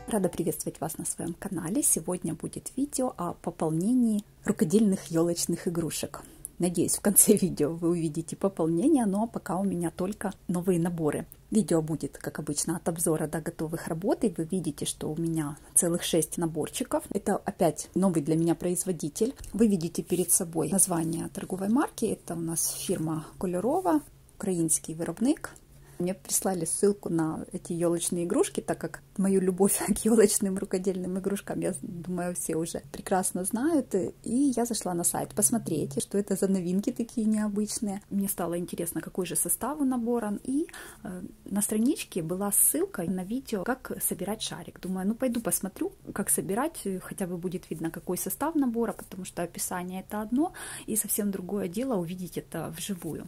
Рада приветствовать вас на своем канале. Сегодня будет видео о пополнении рукодельных елочных игрушек. Надеюсь, в конце видео вы увидите пополнение, но пока у меня только новые наборы. Видео будет, как обычно, от обзора до готовых работ, и вы видите, что у меня целых 6 наборчиков. Это опять новый для меня производитель. Вы видите перед собой название торговой марки. Это у нас фирма Кольорова, украинский виробник. Мне прислали ссылку на эти елочные игрушки, так как мою любовь к елочным рукодельным игрушкам, я думаю, все уже прекрасно знают. И я зашла на сайт посмотреть, что это за новинки такие необычные. Мне стало интересно, какой же состав у набора. И на страничке была ссылка на видео, как собирать шарик. Думаю, ну пойду посмотрю, как собирать, хотя бы будет видно, какой состав набора, потому что описание это одно, и совсем другое дело увидеть это вживую.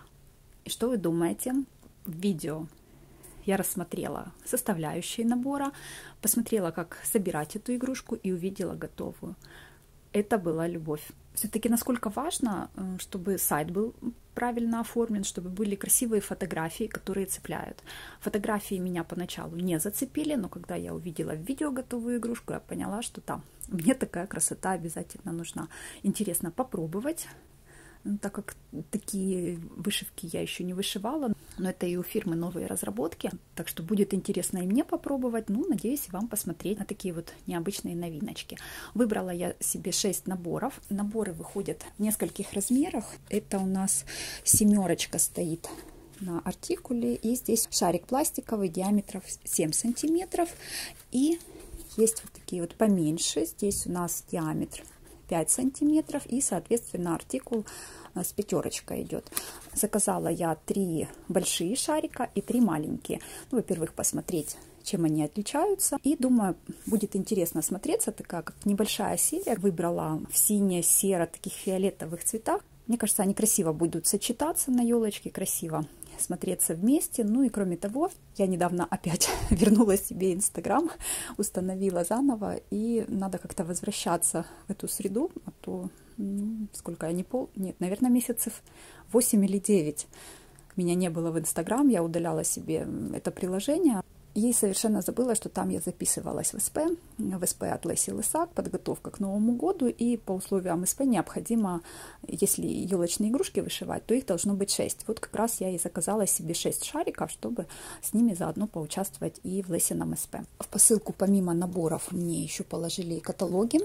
И что вы думаете? В видео я рассмотрела составляющие набора, посмотрела, как собирать эту игрушку и увидела готовую. Это была любовь. Все-таки насколько важно, чтобы сайт был правильно оформлен, чтобы были красивые фотографии, которые цепляют. Фотографии меня поначалу не зацепили, но когда я увидела в видео готовую игрушку, я поняла, что там мне такая красота обязательно нужна. Интересно попробовать. Так как такие вышивки я еще не вышивала, но это и у фирмы новые разработки, так что будет интересно и мне попробовать, ну, надеюсь, вам посмотреть на такие вот необычные новиночки. Выбрала я себе 6 наборов. Наборы выходят в нескольких размерах. Это у нас 7 стоит на артикуле, и здесь шарик пластиковый диаметром 7 сантиметров, и есть вот такие вот поменьше. Здесь у нас диаметр 5 сантиметров, и соответственно артикул с 5 идет. Заказала я 3 большие шарика и 3 маленькие. Ну, во-первых, посмотреть, чем они отличаются, и думаю, будет интересно смотреться, такая как небольшая серия. Выбрала в сине-серо, таких фиолетовых цветах. Мне кажется, они красиво будут сочетаться на елочке, красиво смотреться вместе. Ну и кроме того, я недавно опять вернула себе Инстаграм, установила заново, и надо как-то возвращаться в эту среду, а то сколько я нет, наверное, месяцев 8 или 9 меня не было в Инстаграм, я удаляла себе это приложение. И совершенно забыла, что там я записывалась в СП от Леси Лисак, подготовка к Новому году, и по условиям СП необходимо, если елочные игрушки вышивать, то их должно быть 6. Вот как раз я и заказала себе 6 шариков, чтобы с ними заодно поучаствовать и в Лесином СП. В посылку помимо наборов мне еще положили каталоги.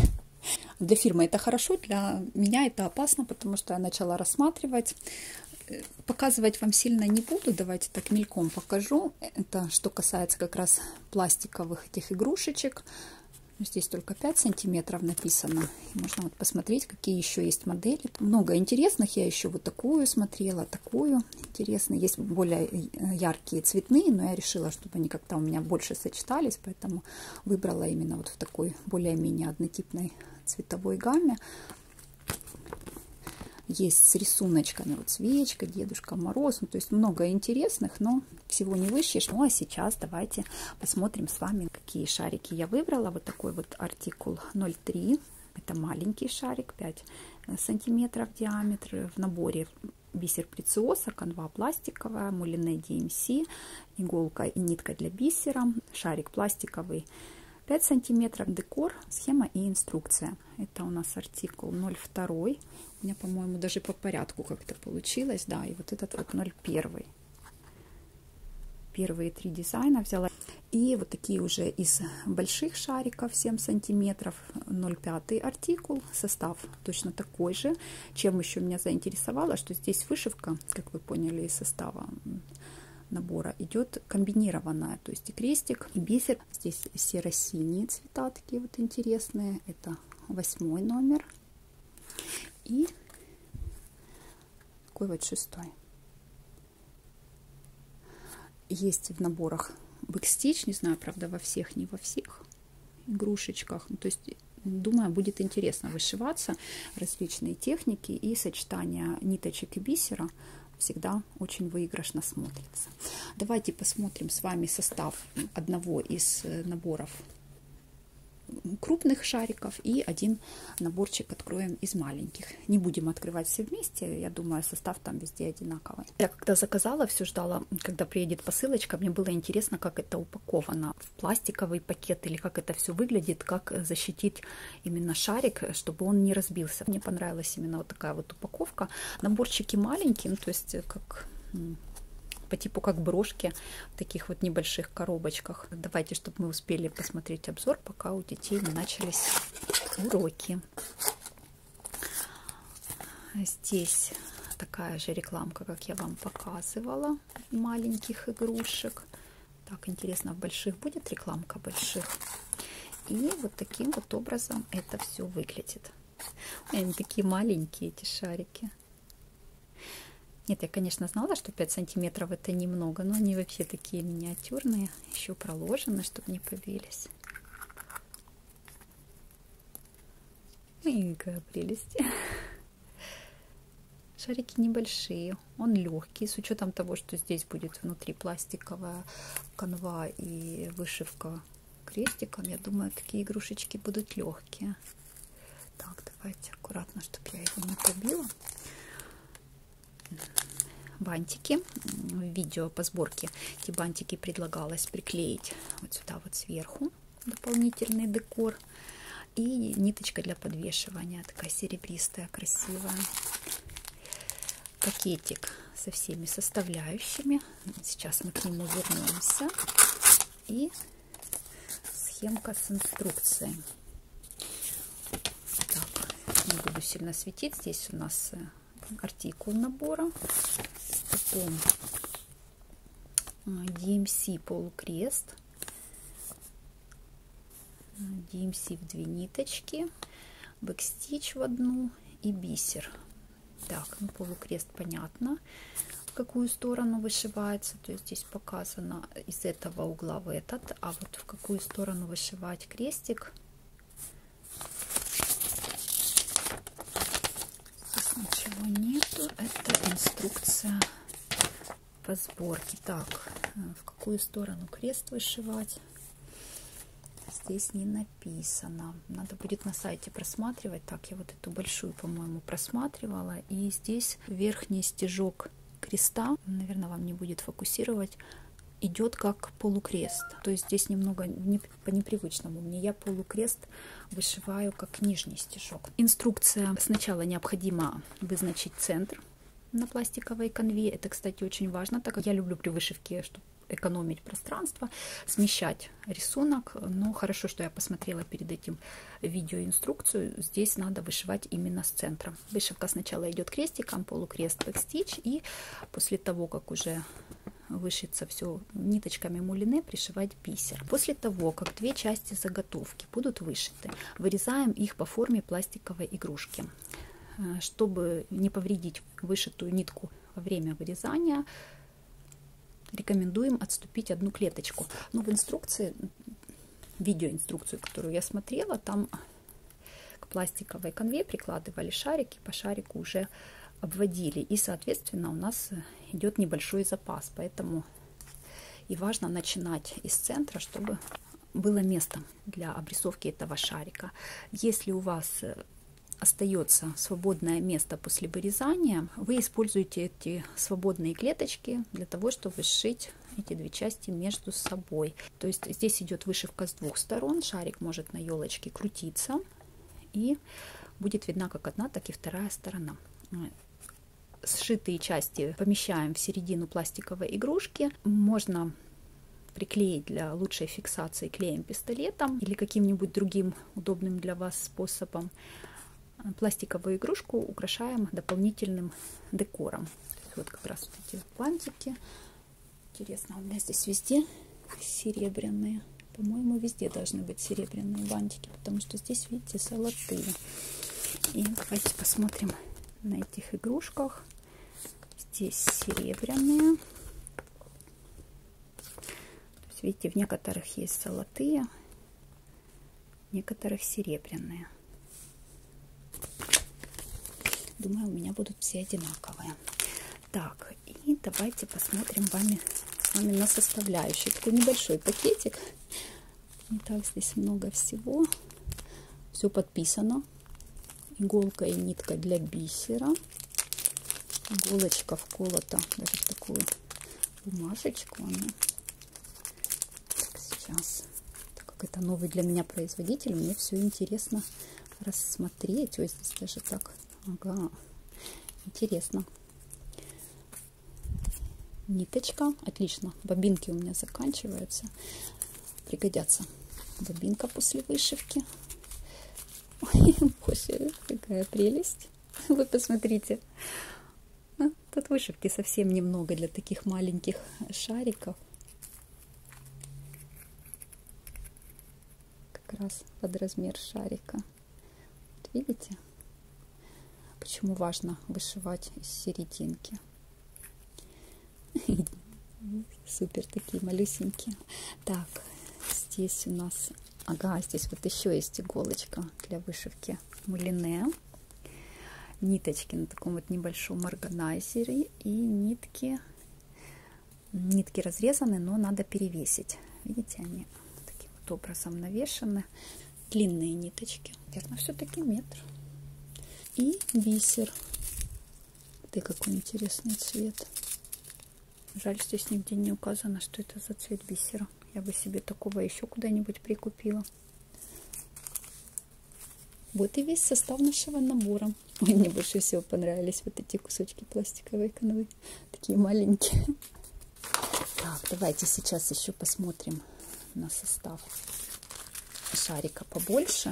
Для фирмы это хорошо, для меня это опасно, потому что я начала рассматривать. Показывать вам сильно не буду, давайте так мельком покажу. Это что касается как раз пластиковых этих игрушечек. Здесь только 5 сантиметров написано. Можно вот посмотреть, какие еще есть модели. Много интересных. Я еще вот такую смотрела, такую. Интересно. Есть более яркие цветные, но я решила, чтобы они как-то у меня больше сочетались, поэтому выбрала именно вот в такой более-менее однотипной цветовой гамме. Есть с рисуночками, вот свечка, Дедушка Мороз, ну, то есть много интересных, но всего не выщешь. Ну а сейчас давайте посмотрим с вами, какие шарики я выбрала. Вот такой вот артикул 0,3, это маленький шарик, 5 сантиметров диаметр. В наборе бисер прециоса, канва пластиковая, мулине DMC, иголка и нитка для бисера, шарик пластиковый 5 сантиметров, декор, схема и инструкция. Это у нас артикул 0,2. У меня, по-моему, даже по порядку как-то получилось. Да, и вот этот вот 0,1. Первые 3 дизайна взяла. И вот такие уже из больших шариков 7 сантиметров, 0,5 артикул. Состав точно такой же. Чем еще меня заинтересовало, что здесь вышивка, как вы поняли из состава набора, идет комбинированная, то есть и крестик, и бисер. Здесь серо-синие цвета такие вот интересные. Это 8 номер. И такой вот 6. Есть в наборах бэкстич, не знаю, правда, во всех, не во всех игрушечках. Ну, то есть, думаю, будет интересно вышиваться. Различные техники и сочетание ниточек и бисера всегда очень выигрышно смотрится. Давайте посмотрим с вами состав одного из наборов крупных шариков и один наборчик откроем из маленьких. Не будем открывать все вместе, я думаю, состав там везде одинаковый. Я когда заказала, все ждала, когда приедет посылочка, мне было интересно, как это упаковано в пластиковый пакет или как это все выглядит, как защитить именно шарик, чтобы он не разбился. Мне понравилась именно вот такая вот упаковка. Наборчики маленькие, ну, то есть как по типу как брошки в таких вот небольших коробочках. Давайте, чтобы мы успели посмотреть обзор, пока у детей не начались уроки. Здесь такая же рекламка, как я вам показывала, маленьких игрушек. Так, интересно, в больших будет рекламка больших? И вот таким вот образом это все выглядит. Они такие маленькие, эти шарики. Нет, я, конечно, знала, что 5 сантиметров это немного, но они вообще такие миниатюрные, еще проложены, чтобы не побились. И какая прелесть. Шарики небольшие, он легкий, с учетом того, что здесь будет внутри пластиковая канва и вышивка крестиком. Я думаю, такие игрушечки будут легкие. Так, давайте аккуратно, чтобы я его не побила. Бантики. В видео по сборке эти бантики предлагалось приклеить вот сюда вот сверху, дополнительный декор, и ниточка для подвешивания, такая серебристая, красивая. Пакетик со всеми составляющими. Сейчас мы к нему вернемся. И схемка с инструкцией. Так, не буду сильно светить. Здесь у нас артикул набора. Потом DMC полукрест, DMC в 2 ниточки, бэкстич в 1 и бисер. Так, ну полукрест понятно, в какую сторону вышивается, то есть здесь показано из этого угла в этот, а вот в какую сторону вышивать крестик. Здесь ничего нету, это инструкция по сборке. Так, в какую сторону крест вышивать, здесь не написано. Надо будет на сайте просматривать. Так, я вот эту большую, по-моему, просматривала. И здесь верхний стежок креста, наверное, вам не будет фокусировать, идет как полукрест. То есть здесь немного по непривычному мне. Я полукрест вышиваю как нижний стежок. Инструкция. Сначала необходимо вызначить центр на пластиковой канве. Это, кстати, очень важно, так как я люблю при вышивке, чтобы экономить пространство, смещать рисунок. Но хорошо, что я посмотрела перед этим видеоинструкцию. Здесь надо вышивать именно с центром. Вышивка сначала идет крестиком, полукрест, бэкстич, и после того, как уже вышиться все ниточками мулине, пришивать бисер. После того, как 2 части заготовки будут вышиты, вырезаем их по форме пластиковой игрушки. Чтобы не повредить вышитую нитку во время вырезания, рекомендуем отступить 1 клеточку. Но в инструкции, видеоинструкцию, которую я смотрела, там к пластиковой канве прикладывали шарики, по шарику уже обводили. И, соответственно, у нас идет небольшой запас. Поэтому и важно начинать из центра, чтобы было место для обрисовки этого шарика. Если у вас остается свободное место после вырезания, вы используете эти свободные клеточки для того, чтобы сшить эти 2 части между собой. То есть здесь идет вышивка с 2 сторон, шарик может на елочке крутиться, и будет видна как одна, так и вторая сторона. Сшитые части помещаем в середину пластиковой игрушки. Можно приклеить для лучшей фиксации клеем-пистолетом или каким-нибудь другим удобным для вас способом. Пластиковую игрушку украшаем дополнительным декором. Вот как раз вот эти бантики. Интересно, у меня здесь везде серебряные. По-моему, везде должны быть серебряные бантики, потому что здесь, видите, золотые. И давайте посмотрим на этих игрушках. Здесь серебряные. То есть, видите, в некоторых есть золотые, в некоторых серебряные. Думаю, у меня будут все одинаковые. Так, и давайте посмотрим с вами на составляющие. Такой небольшой пакетик. Итак, здесь много всего. Все подписано. Иголка и нитка для бисера. Иголочка вколота даже в такую бумажечку. Так, сейчас, так как это новый для меня производитель, мне все интересно рассмотреть. Ой, здесь даже так. Ага, интересно. Ниточка, отлично. Бобинки у меня заканчиваются. Пригодятся. Бобинка после вышивки. Ой, боже, какая прелесть. Вы посмотрите. Тут вышивки совсем немного для таких маленьких шариков. Как раз под размер шарика. Вот видите? Почему важно вышивать из серединки? Супер, такие малюсенькие. Так, здесь у нас... Ага, здесь вот еще есть иголочка для вышивки мулине. Ниточки на таком вот небольшом органайзере. И нитки разрезаны, но надо перевесить. Видите, они таким вот образом навешаны. Длинные ниточки. Наверное, все-таки метр. И бисер. Ты какой интересный цвет. Жаль, здесь нигде не указано, что это за цвет бисера. Я бы себе такого еще куда-нибудь прикупила. Вот и весь состав нашего набора. Ой, мне больше всего понравились вот эти кусочки пластиковой канвы. Такие маленькие. Так, давайте сейчас еще посмотрим на состав шарика побольше.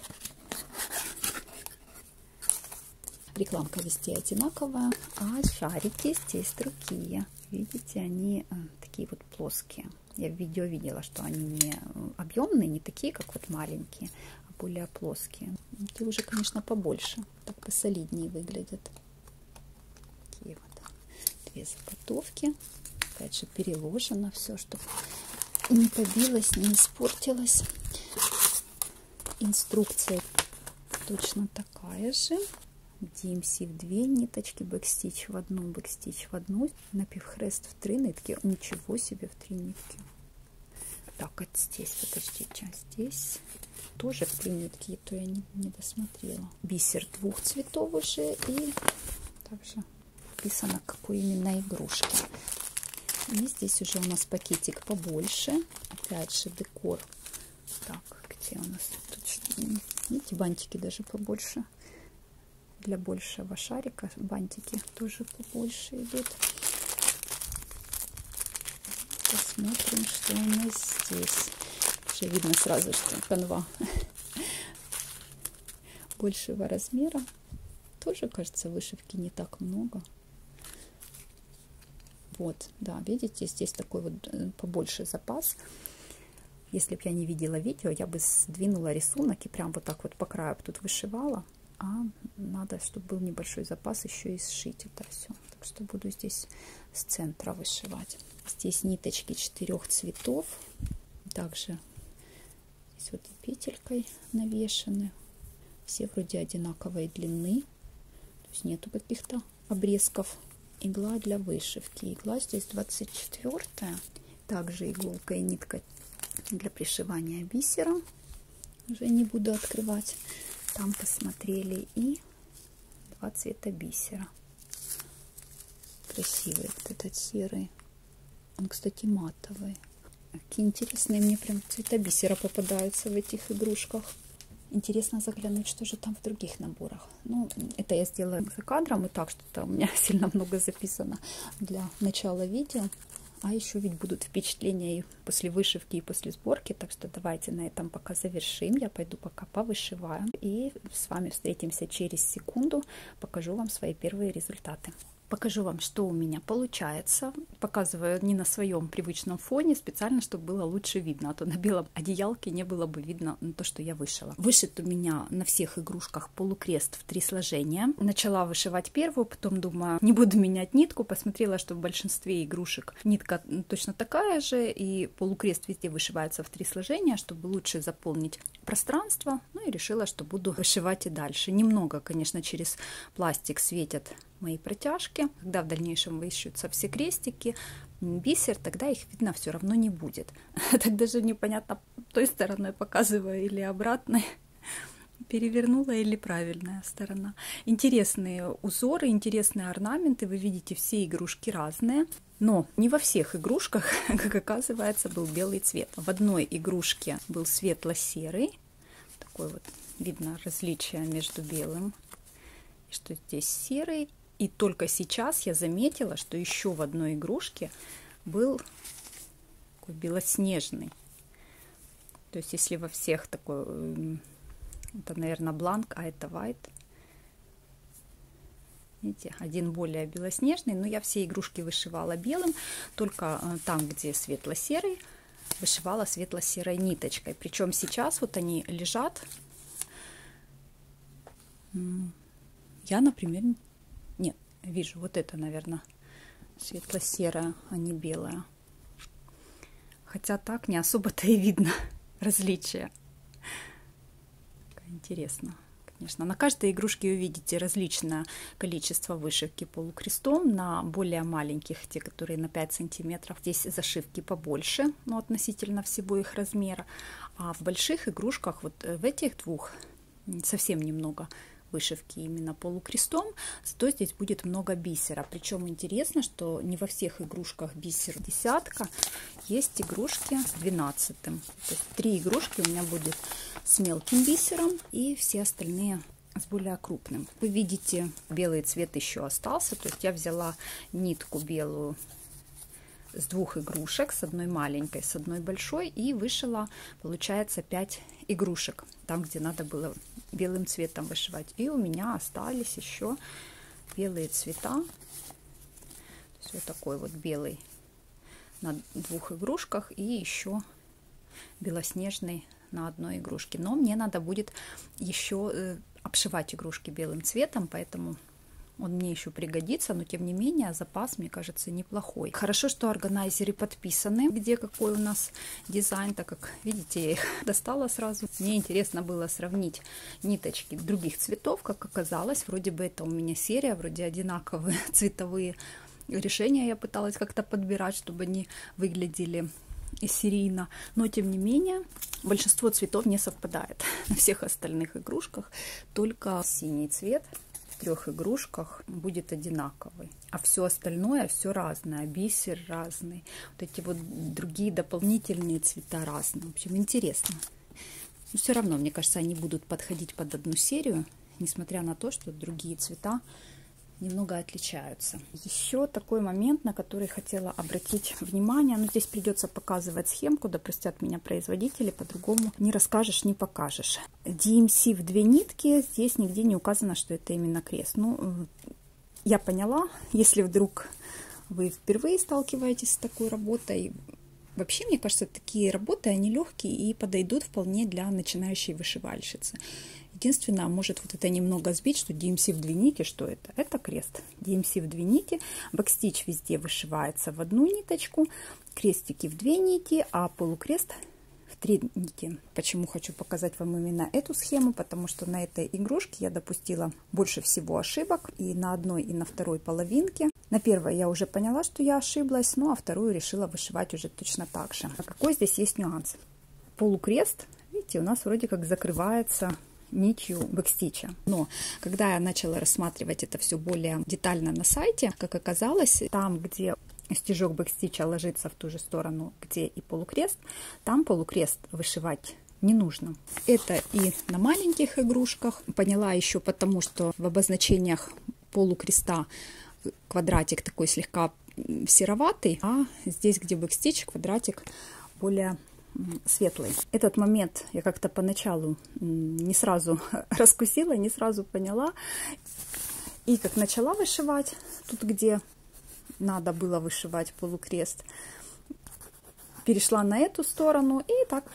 Рекламка везде одинаковая, а шарики здесь другие. Видите, они такие вот плоские. Я в видео видела, что они не объемные, не такие, как вот маленькие, а более плоские. Эти уже, конечно, побольше, так посолиднее выглядят. Такие вот две заготовки. Опять же, переложено все, чтобы не побилось, не испортилось. Инструкция точно такая же. DMC в 2 ниточки, бэкстич в одну, бэкстич в одну, напівхрест в 3 нитки. Ничего себе, в 3 нитки. Так, вот здесь, подождите, здесь тоже в 3 нитки, то я не досмотрела. Бисер 2 цветов уже, и также написано, какой именно игрушки. И здесь уже у нас пакетик побольше. Опять же декор. Так, где у нас тут, видите, бантики даже побольше. Для большего шарика бантики тоже побольше идут. Посмотрим, что у нас здесь. Уже видно сразу, что канва большего размера. Тоже, кажется, вышивки не так много. Вот, да, видите, здесь такой вот побольше запас. Если бы я не видела видео, я бы сдвинула рисунок и прям вот так вот по краю тут вышивала. А надо, чтобы был небольшой запас еще и сшить это все. Так что буду здесь с центра вышивать. Здесь ниточки 4 цветов. Также здесь вот и петелькой навешаны. Все вроде одинаковой длины. То есть нету каких-то обрезков. Игла для вышивки. Игла здесь 24-я. Также иголка и нитка для пришивания бисера. Уже не буду открывать. Там посмотрели, и 2 цвета бисера. Красивый вот этот серый. Он, кстати, матовый. Какие интересные мне прям цвета бисера попадаются в этих игрушках. Интересно заглянуть, что же там в других наборах. Ну, это я сделала за кадром, и так что-то у меня сильно много записано для начала видео. А еще ведь будут впечатления и после вышивки, и после сборки. Так что давайте на этом пока завершим. Я пойду пока повышиваю. И с вами встретимся через секунду. Покажу вам свои первые результаты. Покажу вам, что у меня получается. Показываю не на своем привычном фоне, специально, чтобы было лучше видно. А то на белом одеялке не было бы видно то, что я вышила. Вышит у меня на всех игрушках полукрест в 3 сложения. Начала вышивать первую, потом думаю, не буду менять нитку. Посмотрела, что в большинстве игрушек нитка точно такая же. И полукрест везде вышивается в 3 сложения, чтобы лучше заполнить пространство. Ну и решила, что буду вышивать и дальше. Немного, конечно, через пластик светят мои протяжки. Когда в дальнейшем вышьются все крестики, бисер, тогда их видно все равно не будет. Так даже непонятно, той стороной показываю или обратной. Перевернула или правильная сторона. Интересные узоры, интересные орнаменты. Вы видите, все игрушки разные. Но не во всех игрушках, как оказывается, был белый цвет. В одной игрушке был светло-серый. Такой вот видно различие между белым, что здесь серый. И только сейчас я заметила, что еще в одной игрушке был такой белоснежный. То есть если во всех такой... Это, наверное, бланк, а это white. Видите, один более белоснежный, но я все игрушки вышивала белым, только там, где светло-серый, вышивала светло-серой ниточкой. Причем сейчас вот они лежат. Я, например, нет, вижу, вот это, наверное, светло-серая, а не белая. Хотя так не особо-то и видно различия. Интересно, конечно. На каждой игрушке вы видите различное количество вышивки полукрестом. На более маленьких, те, которые на 5 сантиметров, здесь зашивки побольше, но относительно всего их размера. А в больших игрушках, вот в этих двух, совсем немного вышивки именно полукрестом, зато здесь будет много бисера. Причем интересно, что не во всех игрушках бисер десятка, есть игрушки с 12-м. То есть 3 игрушки у меня будет с мелким бисером и все остальные с более крупным. Вы видите, белый цвет еще остался, то есть я взяла нитку белую с 2 игрушек, с одной маленькой, с одной большой, и вышила, получается, 5 игрушек, там, где надо было белым цветом вышивать. И у меня остались еще белые цвета. То есть вот такой вот белый на 2 игрушках и еще белоснежный на одной игрушке. Но мне надо будет еще обшивать игрушки белым цветом, поэтому он мне еще пригодится, но тем не менее запас, мне кажется, неплохой. Хорошо, что органайзеры подписаны, где какой у нас дизайн, так как, видите, я их достала сразу. Мне интересно было сравнить ниточки других цветов, как оказалось. Вроде бы это у меня серия, вроде одинаковые цветовые решения я пыталась как-то подбирать, чтобы они выглядели серийно, но тем не менее большинство цветов не совпадает на всех остальных игрушках, только синий цвет в 3 игрушках будет одинаковый, а все остальное все разное, бисер разный, вот эти вот другие дополнительные цвета разные. В общем, интересно. Но все равно, мне кажется, они будут подходить под одну серию, несмотря на то, что другие цвета немного отличаются. Еще такой момент, на который хотела обратить внимание, но здесь придется показывать схемку, да простят меня производители, по-другому не расскажешь, не покажешь. DMC в 2 нитки, здесь нигде не указано, что это именно крест. Ну, я поняла, если вдруг вы впервые сталкиваетесь с такой работой, вообще, мне кажется, такие работы, они легкие и подойдут вполне для начинающей вышивальщицы. Единственное, может вот это немного сбить, что DMC в 2 нити, что это? Это крест. DMC в 2 нити, бэкстич везде вышивается в 1 ниточку, крестики в 2 нити, а полукрест в 3 нити. Почему хочу показать вам именно эту схему? Потому что на этой игрушке я допустила больше всего ошибок и на одной, и на второй половинке. На первой я уже поняла, что я ошиблась, ну а вторую решила вышивать уже точно так же. А какой здесь есть нюанс? Полукрест, видите, у нас вроде как закрывается нитью бэкстича. Но когда я начала рассматривать это все более детально на сайте, как оказалось, там, где стежок бэкстича ложится в ту же сторону, где и полукрест, там полукрест вышивать не нужно. Это и на маленьких игрушках. Поняла еще потому, что в обозначениях полукреста квадратик такой слегка сероватый, а здесь, где бэкстич, квадратик более светлый. Этот момент я как-то поначалу не сразу раскусила, не сразу поняла. И как начала вышивать, тут где надо было вышивать полукрест, перешла на эту сторону и так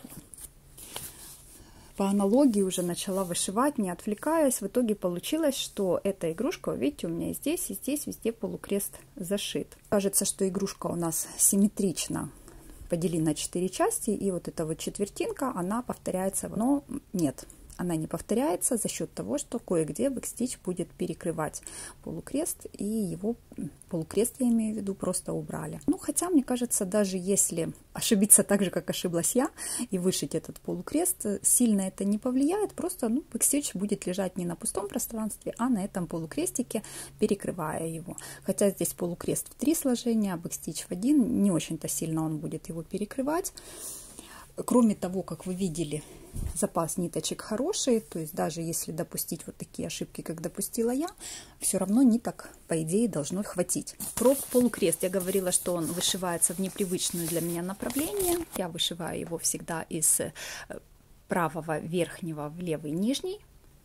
по аналогии уже начала вышивать, не отвлекаясь. В итоге получилось, что эта игрушка, видите, у меня и здесь везде полукрест зашит. Кажется, что игрушка у нас симметрично поделена на 4 части, и вот эта вот четвертинка, она повторяется, но нет. она не повторяется за счет того, что кое-где бэкстич будет перекрывать полукрест, и его полукрест, я имею в виду, просто убрали. Ну, хотя, мне кажется, даже если ошибиться так же, как ошиблась я, и вышить этот полукрест, сильно это не повлияет, просто бэкстич будет лежать не на пустом пространстве, а на этом полукрестике, перекрывая его. Хотя здесь полукрест в 3 сложения, а бэкстич в 1, не очень-то сильно он будет его перекрывать. Кроме того, как вы видели, запас ниточек хороший, то есть даже если допустить вот такие ошибки, как допустила я, все равно ниток, по идее, должно хватить. Про полукрест я говорила, что он вышивается в непривычное для меня направление. Я вышиваю его всегда из правого верхнего в левый нижний.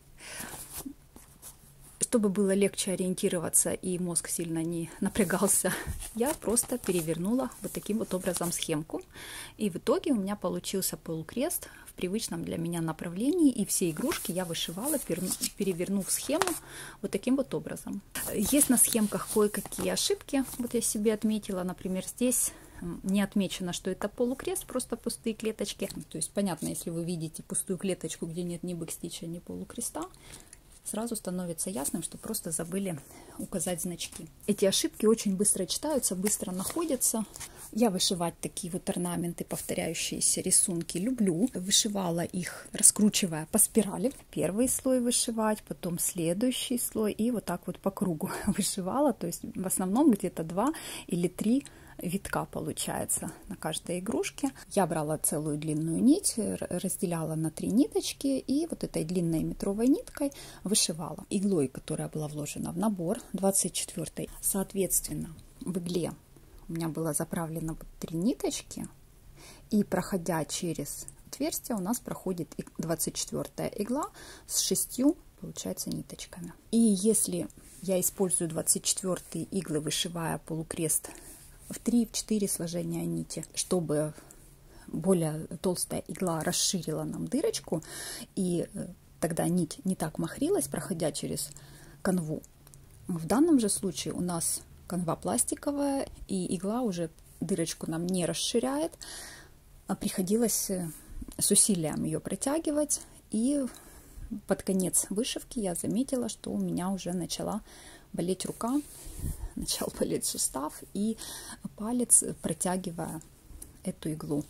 Чтобы было легче ориентироваться и мозг сильно не напрягался, я просто перевернула вот таким вот образом схемку. И в итоге у меня получился полукрест в привычном для меня направлении. И все игрушки я вышивала, перевернув схему вот таким вот образом. Есть на схемках кое-какие ошибки. Вот я себе отметила, например, здесь не отмечено, что это полукрест, просто пустые клеточки. То есть понятно, если вы видите пустую клеточку, где нет ни бэкстича, ни полукреста, сразу становится ясным, что просто забыли указать значки. Эти ошибки очень быстро читаются, быстро находятся. Я вышивать такие вот орнаменты, повторяющиеся рисунки, люблю. Вышивала их, раскручивая по спирали. Первый слой вышивать, потом следующий слой и вот так вот по кругу вышивала. То есть в основном где-то 2 или 3 витка получается на каждой игрушке. Я брала целую длинную нить, разделяла на 3 ниточки и вот этой длинной метровой ниткой вышивала. Иглой, которая была вложена в набор, 24-й. Соответственно, в игле у меня было заправлено 3 ниточки, и проходя через отверстие у нас проходит 24-я игла с 6, получается, ниточками. И если я использую 24-е иглы, вышивая полукрест в 3-4 сложения нити, чтобы более толстая игла расширила нам дырочку, и тогда нить не так махрилась, проходя через канву. В данном же случае у нас канва пластиковая, и игла уже дырочку нам не расширяет, а приходилось с усилием ее протягивать, и под конец вышивки я заметила, что у меня уже начала болеть рука, начал болеть сустав и палец, протягивая эту иглу.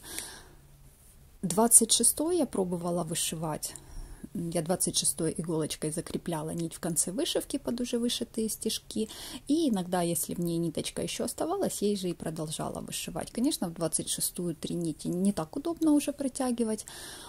26-й я пробовала вышивать. Я 26-й иголочкой закрепляла нить в конце вышивки под уже вышитые стежки. И иногда, если в ней ниточка еще оставалась, ей же и продолжала вышивать. Конечно, в 26-ю 3 нити не так удобно уже протягивать,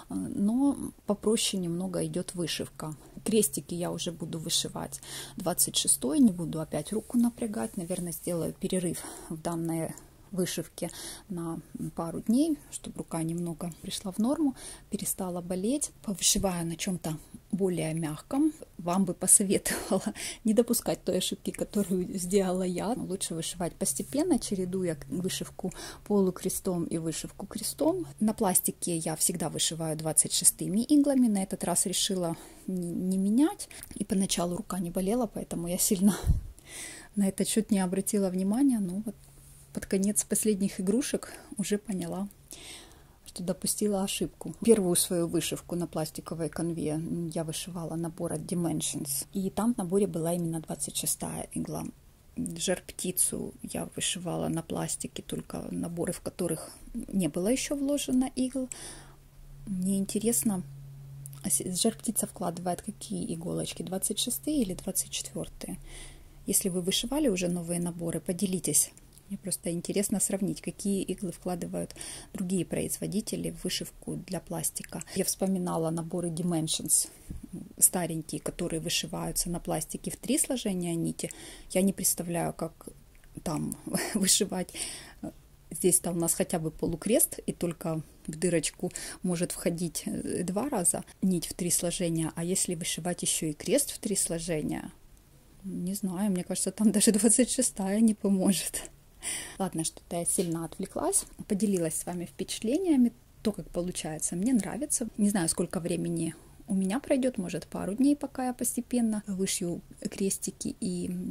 но попроще немного идет вышивка. Крестики я уже буду вышивать 26-й, не буду опять руку напрягать. Наверное, сделаю перерыв в данной вышивке на пару дней, чтобы рука немного пришла в норму, перестала болеть. Повышиваю на чем-то более мягком. Вам бы посоветовала не допускать той ошибки, которую сделала я. Лучше вышивать постепенно, чередуя вышивку полукрестом и вышивку крестом. На пластике я всегда вышиваю 26-ми иглами. На этот раз решила не менять. И поначалу рука не болела, поэтому я сильно на это чуть не обратила внимания. Но вот под конец последних игрушек уже поняла, что допустила ошибку. Первую свою вышивку на пластиковой канве я вышивала набор от Dimensions, и там в наборе была именно 26-я игла. Жар-птицу я вышивала на пластике, только наборы, в которых не было еще вложено игл. Мне интересно, жар-птица вкладывает какие иголочки, 26-е или 24-е? Если вы вышивали уже новые наборы, поделитесь. Мне просто интересно сравнить, какие иглы вкладывают другие производители в вышивку для пластика. Я вспоминала наборы Dimensions, старенькие, которые вышиваются на пластике в 3 сложения нити. Я не представляю, как там вышивать. Здесь-то у нас хотя бы полукрест, и только в дырочку может входить 2 раза нить в 3 сложения. А если вышивать еще и крест в 3 сложения, не знаю, мне кажется, там даже 26-я не поможет. Ладно, что-то я сильно отвлеклась, поделилась с вами впечатлениями, то, как получается, мне нравится. Не знаю, сколько времени у меня пройдет, может, пару дней, пока я постепенно вышью крестики и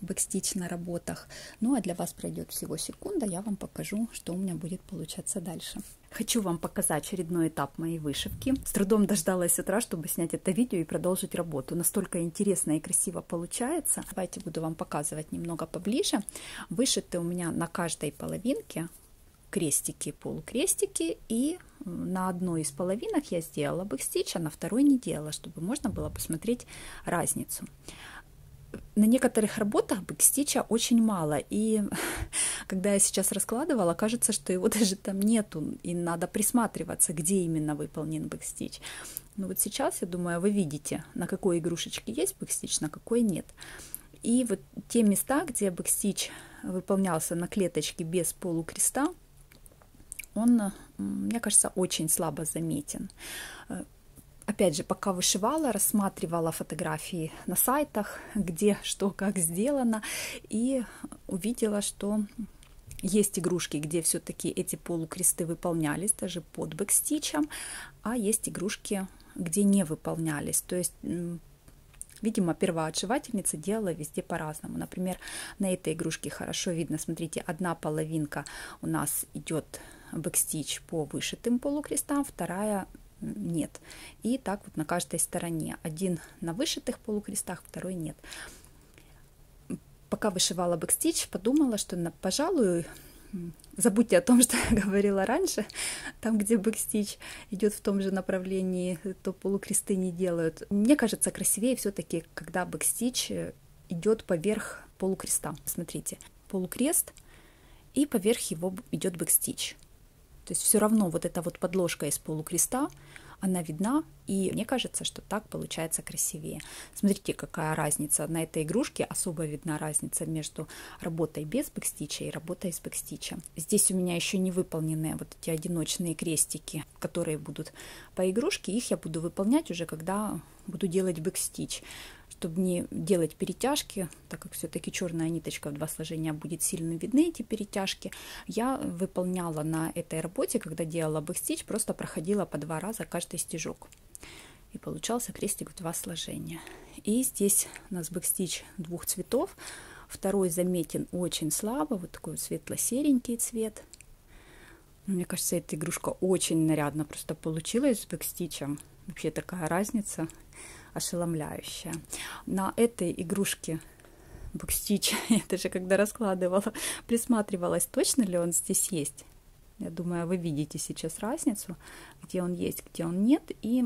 бэкстич на работах. Ну а для вас пройдет всего секунда, я вам покажу, что у меня будет получаться дальше. Хочу вам показать очередной этап моей вышивки. С трудом дождалась с утра, чтобы снять это видео и продолжить работу. Настолько интересно и красиво получается. Давайте буду вам показывать немного поближе. Вышиты у меня на каждой половинке крестики, полукрестики, и на одной из половинок я сделала бэкстич, а на второй не делала, чтобы можно было посмотреть разницу. На некоторых работах бэкстича очень мало, и когда я сейчас раскладывала, кажется, что его даже там нету, и надо присматриваться, где именно выполнен бэкстич. Но вот сейчас, я думаю, вы видите, на какой игрушечке есть бэкстич, на какой нет. И вот те места, где бэкстич выполнялся на клеточке без полукреста, он, мне кажется, очень слабо заметен. Опять же, пока вышивала, рассматривала фотографии на сайтах, где что как сделано, и увидела, что есть игрушки, где все-таки эти полукресты выполнялись даже под бэкстичем, а есть игрушки, где не выполнялись. То есть, видимо, первоотшивательница делала везде по-разному. Например, на этой игрушке хорошо видно, смотрите, одна половинка у нас идет бэкстич по вышитым полукрестам, вторая нет. И так вот на каждой стороне. Один на вышитых полукрестах, второй нет. Пока вышивала бэкстич, подумала, что, пожалуй, забудьте о том, что я говорила раньше. Там, где бэкстич идет в том же направлении, то полукресты не делают. Мне кажется, красивее все-таки, когда бэкстич идет поверх полукреста. Смотрите, полукрест, и поверх его идет бэкстич. То есть все равно вот эта вот подложка из полукреста, она видна, и мне кажется, что так получается красивее. Смотрите, какая разница. На этой игрушке особо видна разница между работой без бэкстича и работой с бэкстичем. Здесь у меня еще не выполнены вот эти одиночные крестики, которые будут по игрушке. Их я буду выполнять уже, когда буду делать бэкстич. Чтобы не делать перетяжки, так как все-таки черная ниточка в 2 сложения будет сильно видны эти перетяжки, я выполняла на этой работе, когда делала бэкстич, просто проходила по 2 раза каждый стежок. И получался крестик в 2 сложения. И здесь у нас бэкстич 2 цветов. Второй заметен очень слабо, вот такой светло-серенький цвет. Мне кажется, эта игрушка очень нарядно просто получилась с бэкстичем. Вообще такая разница ошеломляющая. На этой игрушке бэкстич, я даже когда раскладывала, присматривалась, точно ли он здесь есть. Я думаю, вы видите сейчас разницу, где он есть, где он нет. И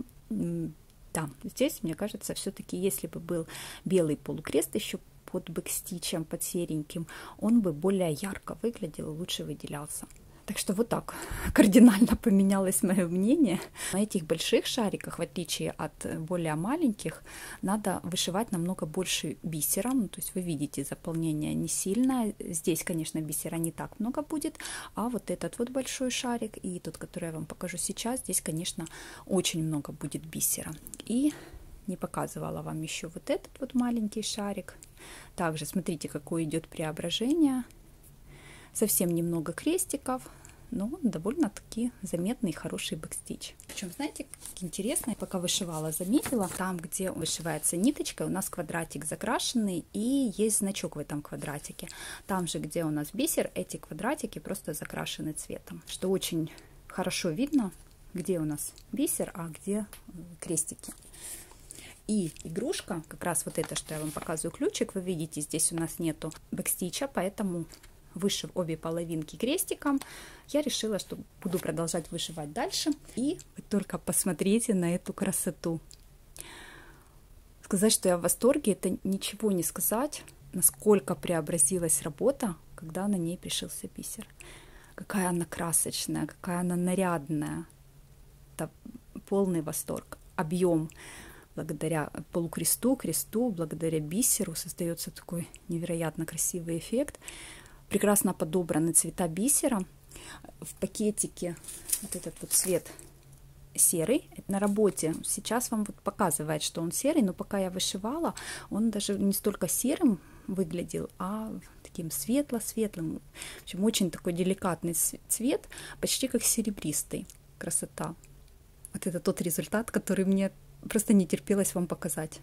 да, здесь, мне кажется, все-таки, если бы был белый полукрест еще под бэкстичем, под сереньким, он бы более ярко выглядел, лучше выделялся. Так что вот так кардинально поменялось мое мнение. На этих больших шариках, в отличие от более маленьких, надо вышивать намного больше бисера. Ну, то есть вы видите, заполнение не сильное. Здесь, конечно, бисера не так много будет, а вот этот вот большой шарик и тот, который я вам покажу сейчас, здесь, конечно, очень много будет бисера. И не показывала вам еще вот этот вот маленький шарик. Также смотрите, какое идет преображение. Совсем немного крестиков, но довольно-таки заметный хороший бэкстич. Причем, знаете, как интересно, пока вышивала, заметила, там, где вышивается ниточка, у нас квадратик закрашенный, и есть значок в этом квадратике. Там же, где у нас бисер, эти квадратики просто закрашены цветом, что очень хорошо видно, где у нас бисер, а где крестики. И игрушка, как раз вот это, что я вам показываю, ключик, вы видите, здесь у нас нету бэкстича, поэтому, вышив обе половинки крестиком, я решила, что буду продолжать вышивать дальше. И вы только посмотрите на эту красоту. Сказать, что я в восторге, это ничего не сказать, насколько преобразилась работа, когда на ней пришился бисер. Какая она красочная, какая она нарядная. Это полный восторг. Объем благодаря полукресту, кресту, благодаря бисеру создается такой невероятно красивый эффект. Прекрасно подобраны цвета бисера. В пакетике вот этот вот цвет серый. На работе сейчас вам вот показывает, что он серый, но пока я вышивала, он даже не столько серым выглядел, а таким светло-светлым. В общем, очень такой деликатный цвет, почти как серебристый. Красота. Вот это тот результат, который мне просто не терпелось вам показать.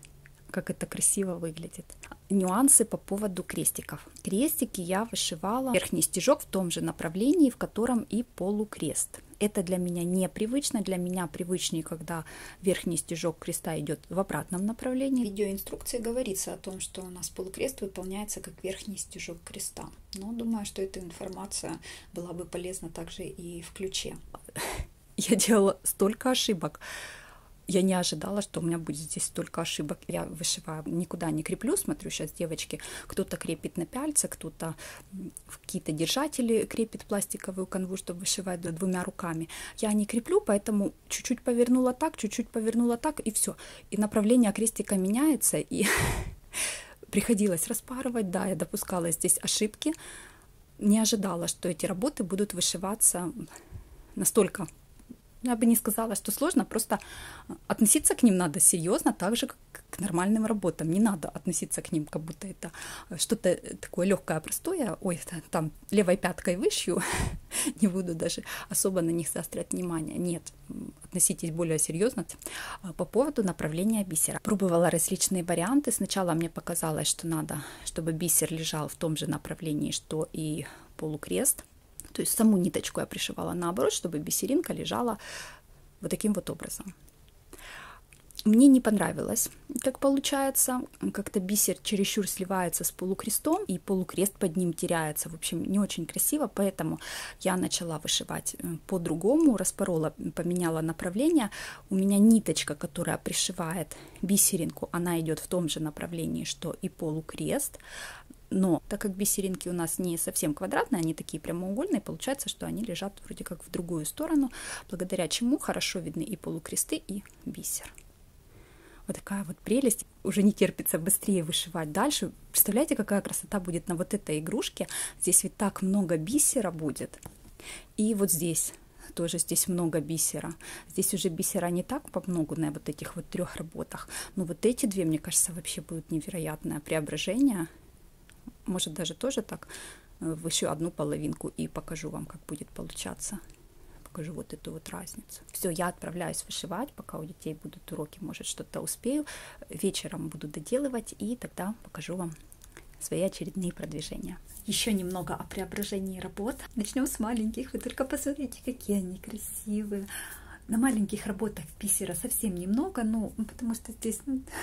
как это красиво выглядит. Нюансы по поводу крестиков. Крестики я вышивала верхний стежок в том же направлении, в котором и полукрест. Это для меня непривычно, для меня привычнее, когда верхний стежок креста идет в обратном направлении. В видеоинструкции говорится о том, что у нас полукрест выполняется как верхний стежок креста. Но думаю, что эта информация была бы полезна также и в ключе. Я делала столько ошибок. Я не ожидала, что у меня будет здесь столько ошибок. Я вышиваю, никуда не креплю, смотрю сейчас девочки, кто-то крепит на пяльце, кто-то в какие-то держатели крепит пластиковую канву, чтобы вышивать двумя руками. Я не креплю, поэтому чуть-чуть повернула так, и все. И направление крестика меняется, и приходилось распарывать. Да, я допускала здесь ошибки. Не ожидала, что эти работы будут вышиваться настолько. Я бы не сказала, что сложно, просто относиться к ним надо серьезно, так же, как к нормальным работам. Не надо относиться к ним, как будто это что-то такое легкое, простое. Ой, там левой пяткой вышью, не буду даже особо на них заострять внимание. Нет, относитесь более серьезно. По поводу направления бисера. Пробовала различные варианты. Сначала мне показалось, что надо, чтобы бисер лежал в том же направлении, что и полукрест. То есть саму ниточку я пришивала наоборот, чтобы бисеринка лежала вот таким вот образом. Мне не понравилось, как получается. Как-то бисер чересчур сливается с полукрестом, и полукрест под ним теряется. В общем, не очень красиво, поэтому я начала вышивать по-другому. Распорола, поменяла направление. У меня ниточка, которая пришивает бисеринку, она идет в том же направлении, что и полукрест. Но так как бисеринки у нас не совсем квадратные, они такие прямоугольные, получается, что они лежат вроде как в другую сторону, благодаря чему хорошо видны и полукресты, и бисер. Вот такая вот прелесть. Уже не терпится быстрее вышивать дальше. Представляете, какая красота будет на вот этой игрушке? Здесь ведь так много бисера будет. И вот здесь тоже здесь много бисера. Здесь уже бисера не так много на вот этих вот 3 работах. Но вот эти 2, мне кажется, вообще будут невероятное преображение. Может, даже тоже так вышью одну половинку и покажу вам, как будет получаться. Покажу вот эту вот разницу. Все, я отправляюсь вышивать, пока у детей будут уроки, может, что-то успею. Вечером буду доделывать, и тогда покажу вам свои очередные продвижения. Еще немного о преображении работ. Начнем с маленьких. Вы только посмотрите, какие они красивые. На маленьких работах бисера совсем немного, ну, потому что здесь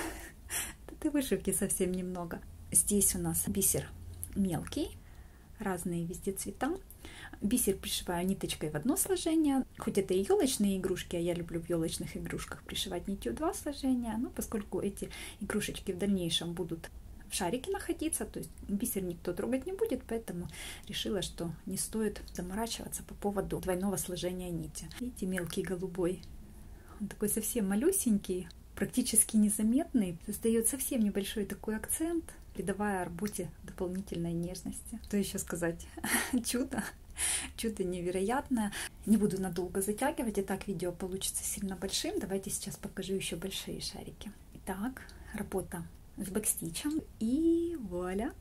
этой вышивки совсем немного. Здесь у нас бисер мелкий, разные везде цвета. Бисер пришиваю ниточкой в одно сложение. Хоть это и елочные игрушки, а я люблю в елочных игрушках пришивать нитью 2 сложения. Но поскольку эти игрушечки в дальнейшем будут в шарике находиться, то есть бисер никто трогать не будет, поэтому решила, что не стоит заморачиваться по поводу двойного сложения нити. Видите, мелкий голубой, он такой совсем малюсенький, практически незаметный, создает совсем небольшой такой акцент, придавая работе дополнительной нежности. Что еще сказать? Чудо! Чудо невероятное. Не буду надолго затягивать, и так видео получится сильно большим. Давайте сейчас покажу еще большие шарики. Итак, работа с бэкстичем, и вуаля!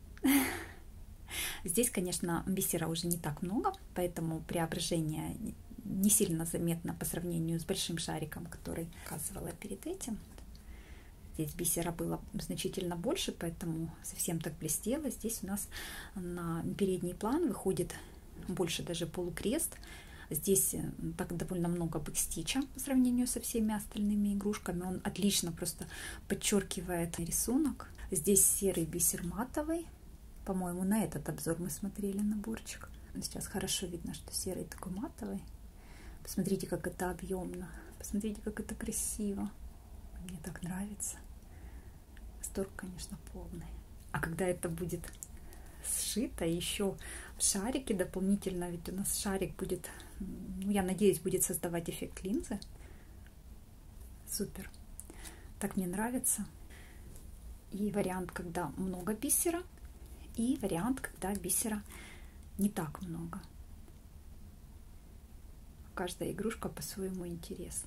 Здесь, конечно, бисера уже не так много, поэтому преображение не сильно заметно по сравнению с большим шариком, который показывала перед этим. Здесь бисера было значительно больше, поэтому совсем так блестело. Здесь у нас на передний план выходит больше даже полукрест. Здесь так довольно много бэкстича по сравнению со всеми остальными игрушками. Он отлично просто подчеркивает рисунок. Здесь серый бисер матовый. По-моему, на этот обзор мы смотрели наборчик. Сейчас хорошо видно, что серый такой матовый. Посмотрите, как это объемно. Посмотрите, как это красиво. Мне так нравится. Восторг, конечно, полный. А когда это будет сшито еще в шарике дополнительно, ведь у нас шарик будет, ну, я надеюсь, будет создавать эффект линзы. Супер. Так мне нравится. И вариант, когда много бисера, и вариант, когда бисера не так много. Каждая игрушка по-своему интересна.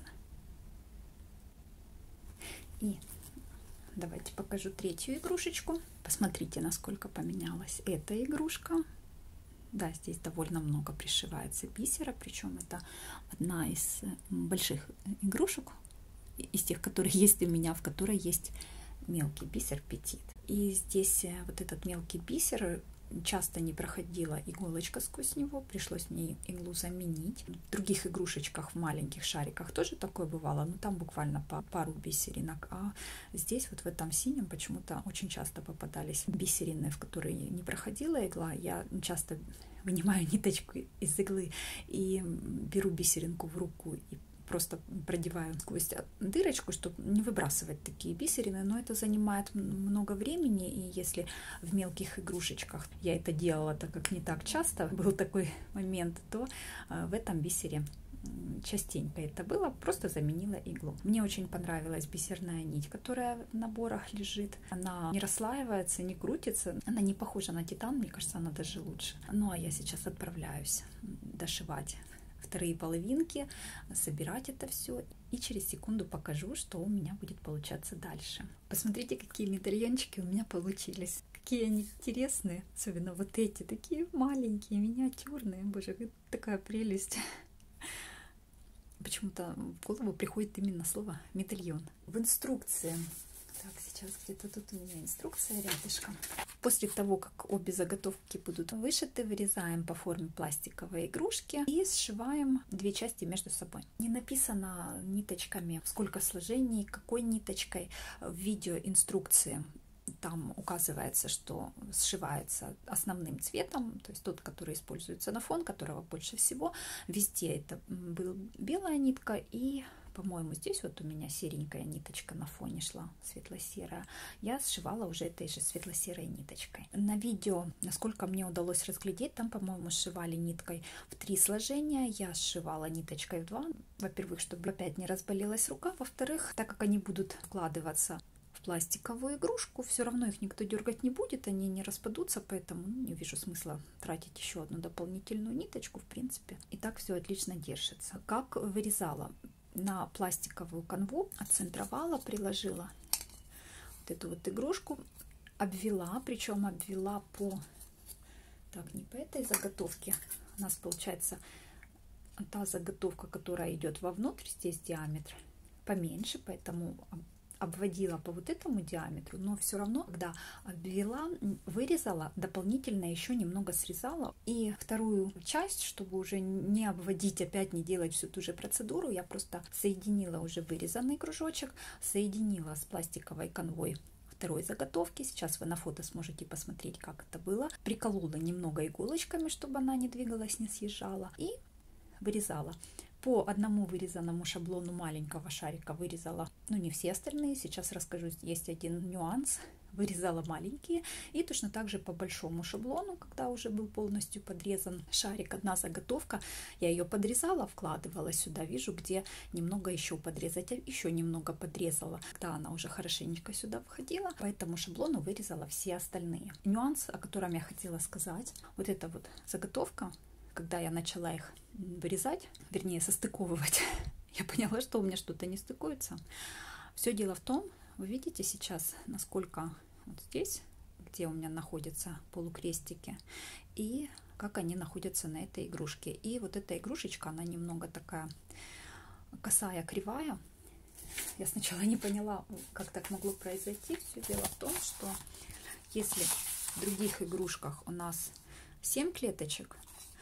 И давайте покажу третью игрушечку. Посмотрите, насколько поменялась эта игрушка. Да, здесь довольно много пришивается бисера, причем это одна из больших игрушек, из тех, которые есть у меня, в которой есть мелкий бисер Петит. И здесь вот этот мелкий бисер часто не проходила иголочка сквозь него, пришлось мне иглу заменить. В других игрушечках, в маленьких шариках тоже такое бывало, но там буквально пару бисеринок. А здесь вот в этом синем почему-то очень часто попадались бисерины, в которые не проходила игла. Я часто вынимаю ниточку из иглы и беру бисеринку в руку и просто продеваю сквозь дырочку, чтобы не выбрасывать такие бисерины, но это занимает много времени, и если в мелких игрушечках я это делала, так как не так часто был такой момент, то в этом бисере частенько это было, просто заменила иглу. Мне очень понравилась бисерная нить, которая в наборах лежит. Она не расслаивается, не крутится, она не похожа на титан, мне кажется, она даже лучше. Ну а я сейчас отправляюсь дошивать вторые половинки, собирать это все, и через секунду покажу, что у меня будет получаться дальше. Посмотрите, какие медальончики у меня получились. Какие они интересные, особенно вот эти, такие маленькие, миниатюрные. Боже, такая прелесть. Почему-то в голову приходит именно слово медальон. В инструкции. Так, сейчас где-то тут у меня инструкция рядышком. После того, как обе заготовки будут вышиты, вырезаем по форме пластиковой игрушки и сшиваем две части между собой. Не написано ниточками, сколько сложений, какой ниточкой. В видеоинструкции там указывается, что сшивается основным цветом, то есть тот, который используется на фон, которого больше всего. Везде это была белая нитка, и, по-моему, здесь вот у меня серенькая ниточка на фоне шла, светло-серая. Я сшивала уже этой же светло-серой ниточкой. На видео, насколько мне удалось разглядеть, там, по-моему, сшивали ниткой в 3 сложения. Я сшивала ниточкой в 2. Во-первых, чтобы опять не разболелась рука. Во-вторых, так как они будут вкладываться в пластиковую игрушку, все равно их никто дергать не будет, они не распадутся, поэтому не вижу смысла тратить еще одну дополнительную ниточку, в принципе. И так все отлично держится. Как вырезала? На пластиковую канву отцентровала, приложила вот эту вот игрушку, обвела, причем обвела по... Так, не по этой заготовке. У нас получается та заготовка, которая идет вовнутрь, здесь диаметр поменьше, поэтому обводила по вот этому диаметру, но все равно, когда обвела, вырезала, дополнительно еще немного срезала. И вторую часть, чтобы уже не обводить, опять не делать всю ту же процедуру, я просто соединила уже вырезанный кружочек, соединила с пластиковой канвой второй заготовки. Сейчас вы на фото сможете посмотреть, как это было. Приколола немного иголочками, чтобы она не двигалась, не съезжала, и вырезала. По одному вырезанному шаблону маленького шарика вырезала, ну не все остальные, сейчас расскажу, есть один нюанс, вырезала маленькие, и точно так же по большому шаблону, когда уже был полностью подрезан шарик, одна заготовка, я ее подрезала, вкладывала сюда, вижу, где немного еще подрезать, еще немного подрезала, когда она уже хорошенечко сюда входила, по этому шаблону вырезала все остальные. Нюанс, о котором я хотела сказать, вот эта вот заготовка, когда я начала их вырезать, вернее состыковывать, я поняла, что у меня что-то не стыкуется. Все дело в том, вы видите сейчас, насколько вот здесь, где у меня находятся полукрестики, и как они находятся на этой игрушке. И вот эта игрушечка, она немного такая косая, кривая. Я сначала не поняла, как так могло произойти. Все дело в том, что если в других игрушках у нас 7 клеточек,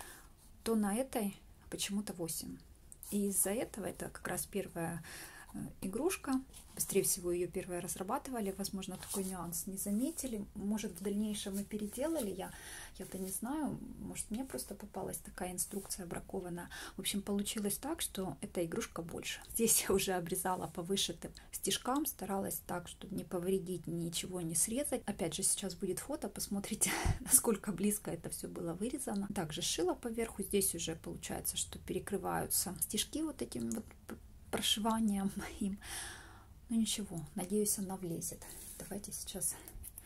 то на этой почему-то 8. И из-за этого это как раз первая игрушка. Быстрее всего ее первая разрабатывали. Возможно, такой нюанс не заметили. Может, в дальнейшем и переделали. Я-то не знаю. Может, мне просто попалась такая инструкция бракованная. В общем, получилось так, что эта игрушка больше. Здесь я уже обрезала по вышитым стежкам. Старалась так, чтобы не повредить, ничего не срезать. Опять же, сейчас будет фото. Посмотрите, насколько близко это все было вырезано. Также шила поверху. Здесь уже получается, что перекрываются стежки вот этим вот прошиванием моим. Ну ничего, надеюсь, она влезет. Давайте сейчас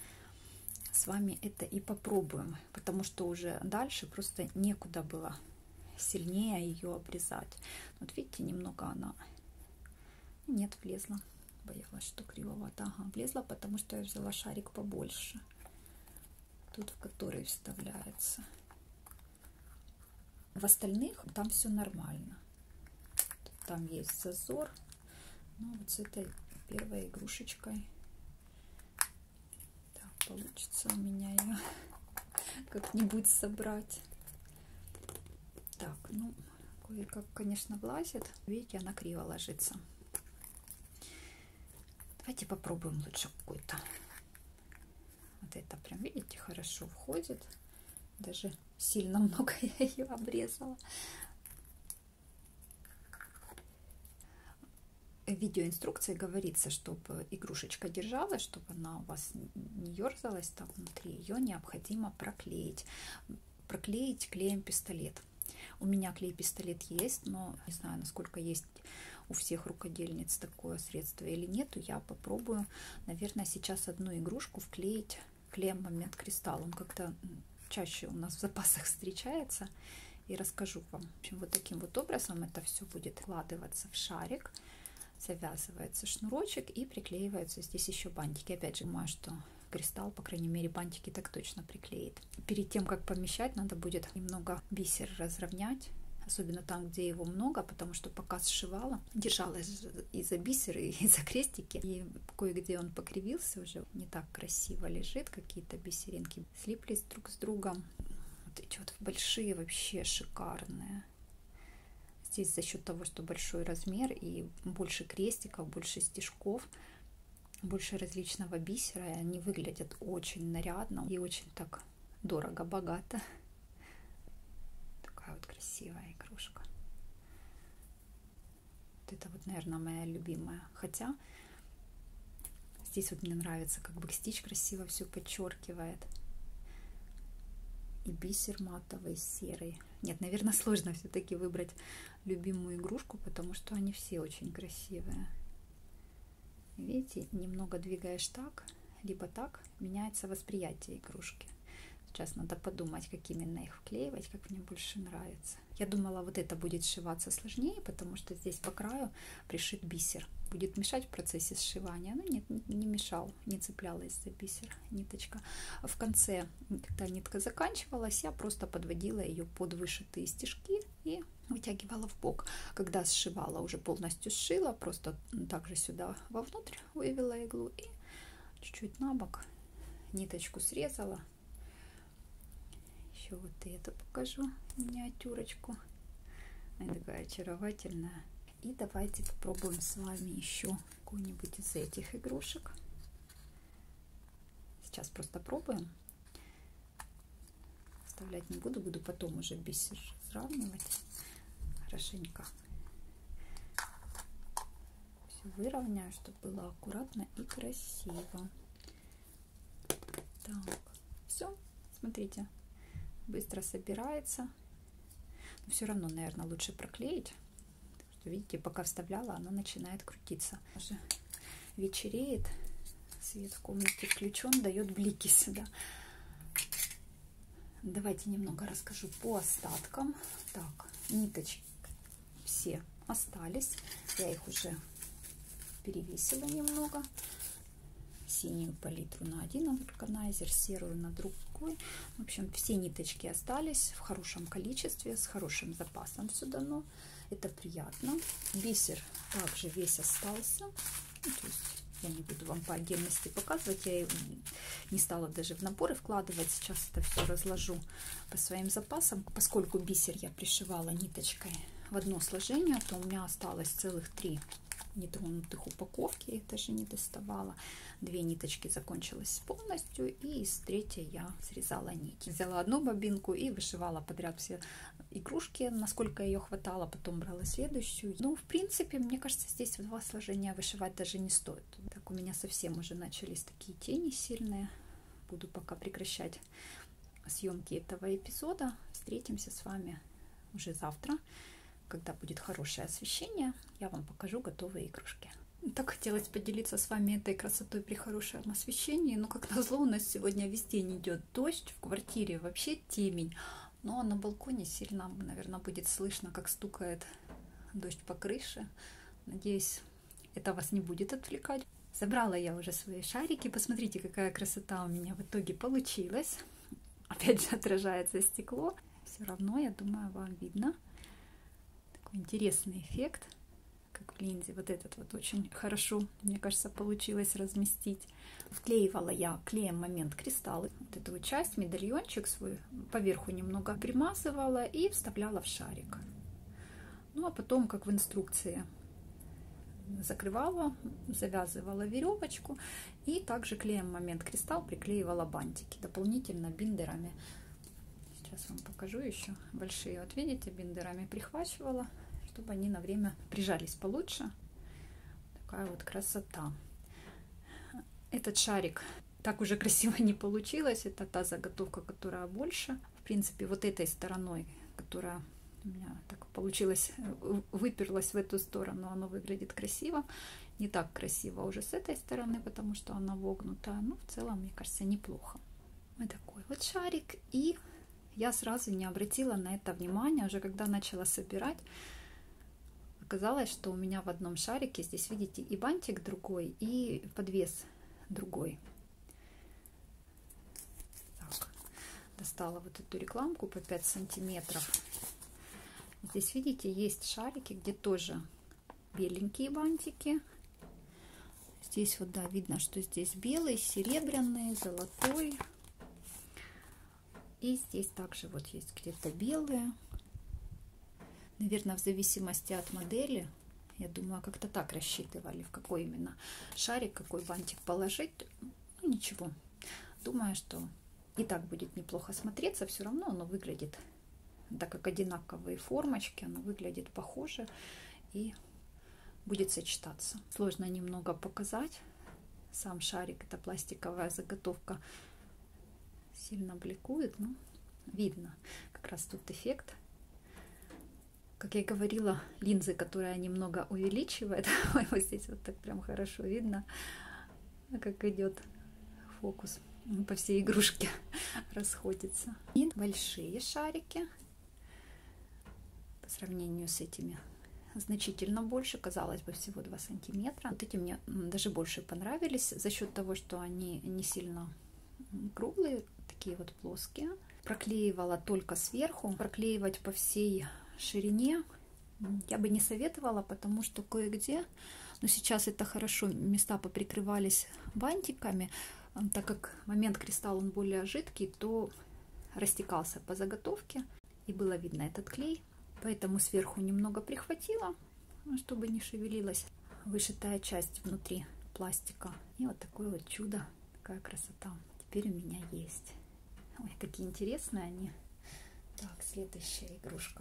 с вами это и попробуем, потому что уже дальше просто некуда было сильнее ее обрезать. Вот видите, немного она... Нет, влезла. Боялась, что кривовато. Ага, влезла, потому что я взяла шарик побольше. Тут, в который вставляется. В остальных там все нормально. Там есть зазор. Но вот с этой первой игрушечкой получится у меня ее как-нибудь собрать. Так, ну, кое-как, конечно, влазит. Видите, она криво ложится. Давайте попробуем лучше какой-то. Вот это прям, видите, хорошо входит. Даже сильно много я ее обрезала. В видеоинструкции говорится, чтобы игрушечка держалась, чтобы она у вас не ерзалась там внутри. Ее необходимо проклеить. Проклеить клеем пистолет. У меня клей-пистолет есть, но не знаю, насколько есть у всех рукодельниц такое средство или нет. Я попробую, наверное, сейчас одну игрушку вклеить клеем Момент Кристалл. Он как-то чаще у нас в запасах встречается. И расскажу вам. В общем, вот таким вот образом это все будет вкладываться в шарик. Завязывается шнурочек и приклеиваются здесь еще бантики. Опять же, думаю, что Кристалл, по крайней мере, бантики так точно приклеит. Перед тем, как помещать, надо будет немного бисер разровнять, особенно там, где его много, потому что пока сшивала, держалась из-за бисера и из-за крестики, и кое-где он покривился, уже не так красиво лежит, какие-то бисеринки слиплись друг с другом. Вот эти вот большие вообще шикарные. Здесь за счет того, что большой размер и больше крестиков, больше стежков, больше различного бисера, и они выглядят очень нарядно и очень так дорого, богато. Такая вот красивая игрушка. Вот это вот, наверное, моя любимая. Хотя здесь вот мне нравится, как бэкстич красиво все подчеркивает. И бисер матовый, серый. Нет, наверное, сложно все-таки выбрать любимую игрушку, потому что они все очень красивые. Видите, немного двигаешь так, либо так, меняется восприятие игрушки. Сейчас надо подумать, как именно их вклеивать, как мне больше нравится. Я думала, вот это будет сшиваться сложнее, потому что здесь по краю пришит бисер. Будет мешать в процессе сшивания. Но нет, не мешал, не цеплялась за бисер ниточка. В конце, когда нитка заканчивалась, я просто подводила ее под вышитые стежки и вытягивала в бок. Когда сшивала, уже полностью сшила, просто также сюда вовнутрь вывела иглу и чуть-чуть на бок ниточку срезала. Еще вот эту покажу миниатюрочку. Она такая очаровательная. И давайте попробуем с вами еще какую-нибудь из этих игрушек. Сейчас просто пробуем. Вставлять не буду, буду потом уже бисер сравнивать хорошенько. Все выровняю, чтобы было аккуратно и красиво. Так, все, смотрите. Быстро собирается, но все равно, наверное, лучше проклеить, потому что, видите, пока вставляла, она начинает крутиться. Уже вечереет, свет в комнате включен, дает блики сюда. Давайте немного расскажу по остаткам. Так, ниточки все остались, я их уже перевесила немного. Синюю палитру на один органайзер, серую на другой. В общем, все ниточки остались в хорошем количестве, с хорошим запасом все дано. Это приятно. Бисер также весь остался. Ну, то есть я не буду вам по отдельности показывать. Я не стала даже в наборы вкладывать. Сейчас это все разложу по своим запасам. Поскольку бисер я пришивала ниточкой в одно сложение, то у меня осталось целых 3 нетронутых упаковки, их даже не доставала. 2 ниточки закончилась полностью, и из 3 я срезала нить. Взяла одну бобинку и вышивала подряд все игрушки, насколько ее хватало, потом брала следующую. Ну, в принципе, мне кажется, здесь в 2 сложения вышивать даже не стоит. Так у меня совсем уже начались такие тени сильные. Буду пока прекращать съемки этого эпизода. Встретимся с вами уже завтра. Когда будет хорошее освещение, я вам покажу готовые игрушки. Так хотелось поделиться с вами этой красотой при хорошем освещении, но как назло у нас сегодня весь день идет дождь, в квартире вообще темень, но на балконе сильно, наверное, будет слышно, как стукает дождь по крыше. Надеюсь, это вас не будет отвлекать. Забрала я уже свои шарики, посмотрите, какая красота у меня в итоге получилась. Опять же отражается стекло, все равно, я думаю, вам видно. Интересный эффект, как в линзе. Вот этот вот очень хорошо, мне кажется, получилось разместить. Вклеивала я клеем момент кристаллы. Вот эту вот часть, медальончик свой, поверху немного примазывала и вставляла в шарик. Ну, а потом, как в инструкции, закрывала, завязывала веревочку и также клеем момент кристалл приклеивала бантики дополнительно биндерами. Сейчас вам покажу еще большие. Вот видите, биндерами прихвачивала, чтобы они на время прижались получше. Такая вот красота. Этот шарик так уже красиво не получилось. Это та заготовка, которая больше. В принципе, вот этой стороной, которая у меня так получилось, выперлась в эту сторону, оно выглядит красиво. Не так красиво уже с этой стороны, потому что она вогнутая. Но в целом, мне кажется, неплохо. Вот такой вот шарик. И я сразу не обратила на это внимания, уже когда начала собирать. Оказалось, что у меня в одном шарике, здесь видите, и бантик другой, и подвес другой. Так, достала вот эту рекламку по 5 сантиметров. Здесь, видите, есть шарики, где тоже беленькие бантики. Здесь вот, да, видно, что здесь белый, серебряный, золотой. И здесь также вот есть где-то белые. Наверное, в зависимости от модели, я думаю, как-то так рассчитывали, в какой именно шарик, какой бантик положить. Ну, ничего. Думаю, что и так будет неплохо смотреться. Все равно оно выглядит, так как одинаковые формочки, оно выглядит похоже и будет сочетаться. Сложно немного показать. Сам шарик, это пластиковая заготовка, сильно бликует, но видно как раз тут эффект. Как я говорила, линзы, которая немного увеличивает, вот здесь вот так прям хорошо видно, как идет фокус по всей игрушке, расходится. И большие шарики по сравнению с этими значительно больше, казалось бы, всего 2 сантиметра. Вот эти мне даже больше понравились за счет того, что они не сильно круглые, такие вот плоские. Проклеивала только сверху, проклеивать по всей ширине я бы не советовала, потому что кое-где, но сейчас это хорошо, места поприкрывались бантиками, так как момент кристалл он более жидкий, то растекался по заготовке и было видно этот клей, поэтому сверху немного прихватила, чтобы не шевелилась вышитая часть внутри пластика. И вот такое вот чудо, такая красота теперь у меня есть. Ой, такие интересные они. Так, следующая игрушка.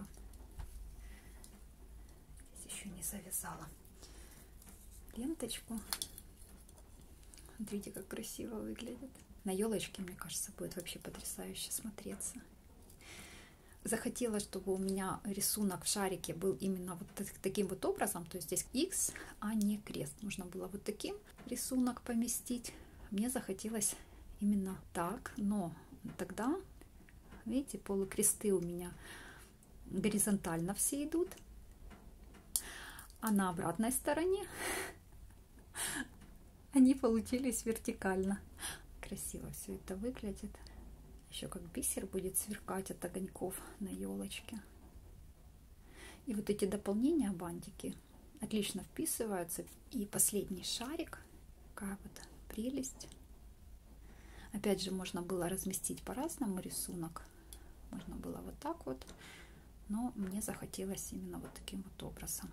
Здесь еще не завязала ленточку. Смотрите, как красиво выглядит. На елочке, мне кажется, будет вообще потрясающе смотреться. Захотела, чтобы у меня рисунок в шарике был именно вот таким вот образом. То есть здесь X, а не крест. Нужно было вот таким рисунок поместить. Мне захотелось именно так, но тогда, видите, полукресты у меня горизонтально все идут, а на обратной стороне они получились вертикально. Красиво все это выглядит. Еще как бисер будет сверкать от огоньков на елочке. И вот эти дополнения, бантики, отлично вписываются. И последний шарик, такая вот прелесть. Опять же, можно было разместить по-разному рисунок. Можно было вот так вот, но мне захотелось именно вот таким вот образом.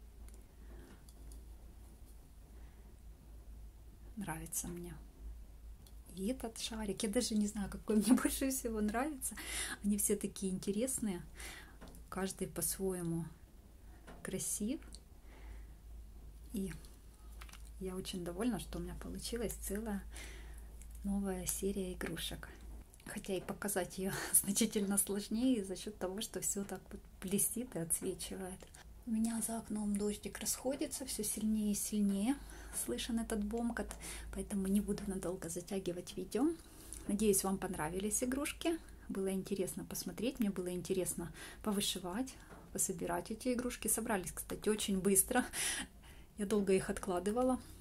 Нравится мне и этот шарик. Я даже не знаю, какой мне больше всего нравится. Они все такие интересные. Каждый по-своему красив. И я очень довольна, что у меня получилась целая новая серия игрушек. Хотя и показать ее значительно сложнее за счет того, что все так вот блестит и отсвечивает. У меня за окном дождик расходится все сильнее и сильнее. Слышен этот бомкот, поэтому не буду надолго затягивать видео. Надеюсь, вам понравились игрушки. Было интересно посмотреть, мне было интересно повышивать, пособирать эти игрушки. Собрались, кстати, очень быстро. Я долго их откладывала.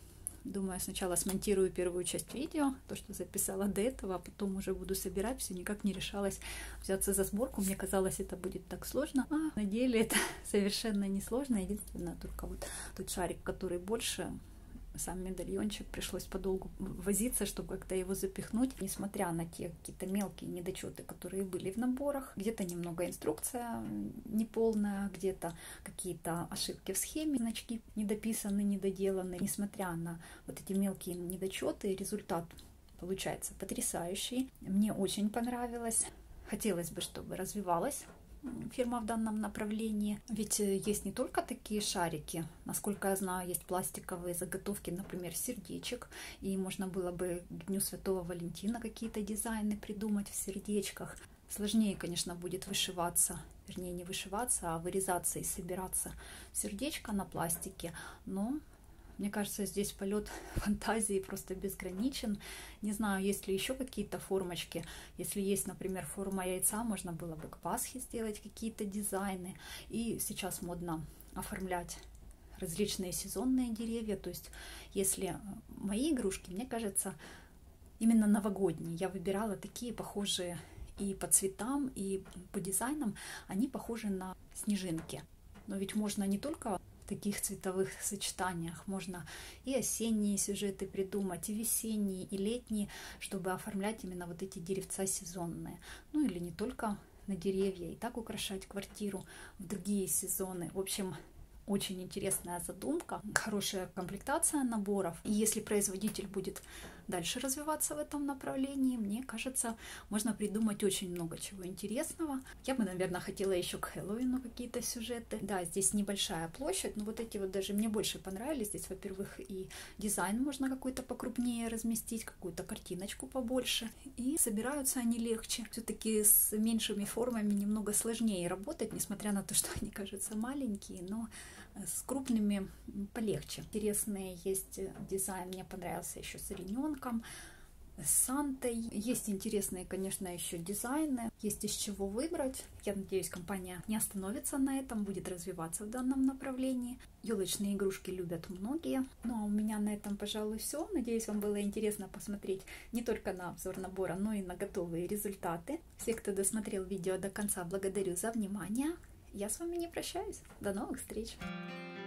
Думаю, сначала смонтирую первую часть видео, то, что записала до этого, а потом уже буду собирать. Все никак не решалась взяться за сборку. Мне казалось, это будет так сложно. А на деле это совершенно не сложно. Единственное, только вот тот шарик, который больше, сам медальончик, пришлось подолгу возиться, чтобы как-то его запихнуть. Несмотря на те какие-то мелкие недочеты, которые были в наборах, где-то немного инструкция неполная, где-то какие-то ошибки в схеме, значки недописаны, недоделаны. Несмотря на вот эти мелкие недочеты, результат получается потрясающий. Мне очень понравилось. Хотелось бы, чтобы развивалась фирма в данном направлении. Ведь есть не только такие шарики. Насколько я знаю, есть пластиковые заготовки, например, сердечек. И можно было бы к Дню Святого Валентина какие-то дизайны придумать в сердечках. Сложнее, конечно, будет вышиваться, вернее, не вышиваться, а вырезаться и собираться сердечко на пластике. Но мне кажется, здесь полет фантазии просто безграничен. Не знаю, есть ли еще какие-то формочки. Если есть, например, форма яйца, можно было бы к Пасхе сделать какие-то дизайны. И сейчас модно оформлять различные сезонные деревья. То есть, если мои игрушки, мне кажется, именно новогодние. Я выбирала такие похожие и по цветам, и по дизайнам. Они похожи на снежинки. Но ведь можно не только в таких цветовых сочетаниях, можно и осенние сюжеты придумать, и весенние, и летние, чтобы оформлять именно вот эти деревца сезонные. Ну или не только на деревья, и так украшать квартиру в другие сезоны. В общем, очень интересная задумка, хорошая комплектация наборов. И если производитель будет дальше развиваться в этом направлении, мне кажется, можно придумать очень много чего интересного. Я бы, наверное, хотела еще к Хэллоуину какие-то сюжеты. Да, здесь небольшая площадь, но вот эти вот даже мне больше понравились. Здесь, во-первых, и дизайн можно какой-то покрупнее разместить, какую-то картиночку побольше. И собираются они легче. Все-таки с меньшими формами немного сложнее работать, несмотря на то, что они кажутся маленькие, но с крупными полегче. Интересные есть дизайн, мне понравился еще с олененком, с Сантой. Есть интересные, конечно, еще дизайны, есть из чего выбрать. Я надеюсь, компания не остановится на этом, будет развиваться в данном направлении. Елочные игрушки любят многие. Ну а у меня на этом, пожалуй, все. Надеюсь, вам было интересно посмотреть не только на обзор набора, но и на готовые результаты. Всех, кто досмотрел видео до конца, благодарю за внимание. Я с вами не прощаюсь. До новых встреч!